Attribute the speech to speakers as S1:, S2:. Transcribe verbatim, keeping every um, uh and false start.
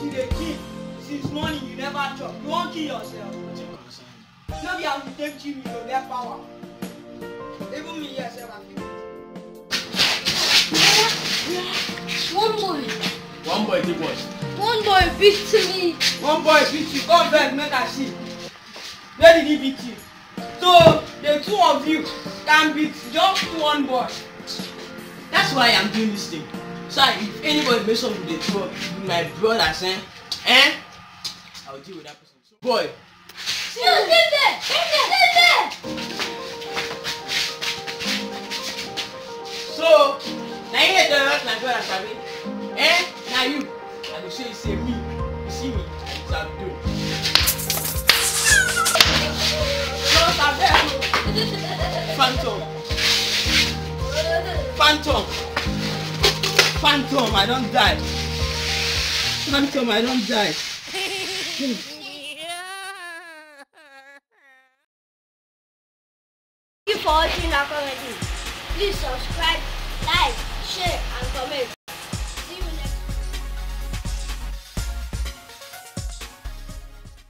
S1: you dey kill since morning you never chop. You wan kill yourself. No be how you take kill me you get power. Even me here sef I fit.
S2: One boy.
S3: One boy take what?
S2: One boy beat me.
S1: One boy beat you. Come back make I see. Where did he beat you? So the two of you can beat just one boy.
S3: That's why I'm doing this thing. So if anybody makes up with the two with my brothers, eh? Eh? I'll deal with that person. So, boy.
S2: No, stay there! Stay there! Stay there!
S3: So, now you get the rest my brother, Sabi? Eh? Now you. I will say you say me. You see me. That's what I'm doing. Phantom. Phantom. Phantom, I don't die. Phantom, I don't die.
S2: Thank you for watching our comedy. Please subscribe, like, share, and comment.